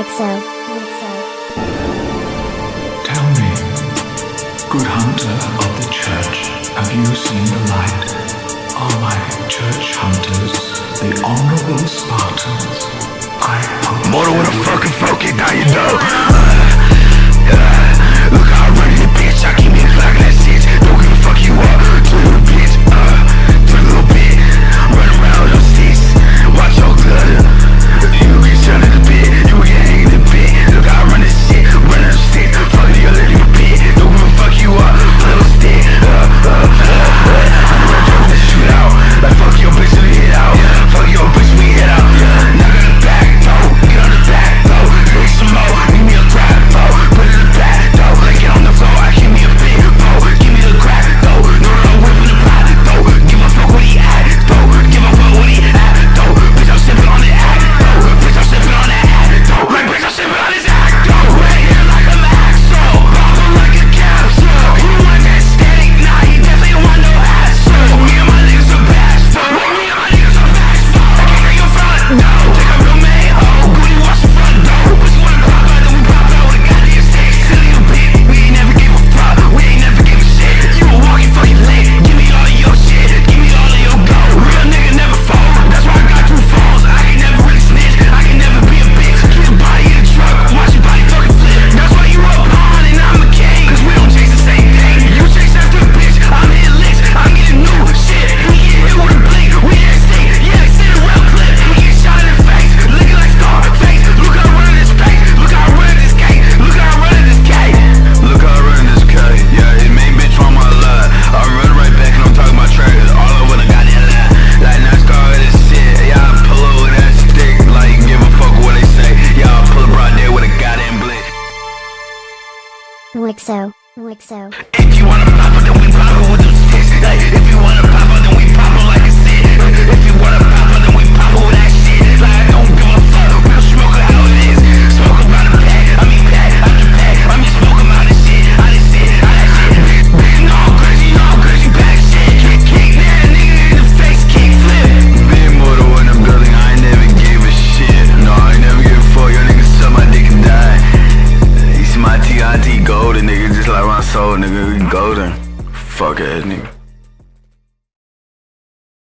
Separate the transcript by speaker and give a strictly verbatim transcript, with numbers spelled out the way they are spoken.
Speaker 1: Prod.Wixxo.
Speaker 2: Tell me, good hunter of the church, have you seen the light? Are my church hunters the honorable Spartans? I hope.
Speaker 3: Mortal with a fucking focus, now you know. Uh, uh, look how I run this bitch, I keep me a clock and that's it. Don't give a fuck you up, do a little bit, uh, do a little bit. Run around on sticks, watch your glitter. You get shot in the bit, you get hanging in the bit. Look how I run this shit, run on sticks, fuck it, you little bit. Don't give a fuck you up, little stick. Uh, uh, uh, uh. I'm gonna jump in the shootout, like fuck your bitch till we hit out. Fuck your bitch we hit out. Knock on the back door, get on the back door. Make some more, need me a crap though. Put it in the back door, get on the floor, I give me a big bow. Give me the crack though, no no no whipping the pot though. Give a fuck what he at though, give a fuck what he at though. Bitch I'm sipping on the act though, bitch I'm sipping on that act though. Like bitch I'm sipping on this act though. Right here like a Maxwell, bobbing like a capsule. He want that steak, nah he definitely don't want no hassle. Me and my niggas are bashful, like me and my niggas are bashful. I can't get your front, no. Take a real man hoe, booty watch the front door. Bitch wanna pop out, then we pop out with a goddamn stick. Silly little bitch, we ain't never give a fuck, we ain't never give a shit. You a walking fucking lick, give me all of your shit, give me all of your gold. Real nigga never fold, that's why I got two phones. I can never really snitch, I can never be a bitch. Keep the body in the truck, watch your body fucking flip. That's why you a pawn and I'm a king, cause we don't chase the same thing. You chase after a bitch, I'm hitting licks, I'm getting new shit. We get hit with a blink, we get sick, yeah, they sit around clip. We get shot in the face, looking like Scarface. Look how I run this pace, look how I run this gate, look how I run this gate. Look how I run this gate, yeah, his main bitch on my line. I run right back and I'm talking about trackers all over the goddamn line. Like NASCAR this shit, yeah, I pull over that stick, like give a fuck what they say. Yeah, I pull a broad there with a goddamn blick.
Speaker 1: Wixxo. Wixxo.
Speaker 3: If you